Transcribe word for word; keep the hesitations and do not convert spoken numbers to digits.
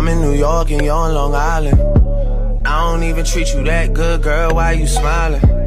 I'm in New York and you're on Long Island. I don't even treat you that good, girl, why you smiling?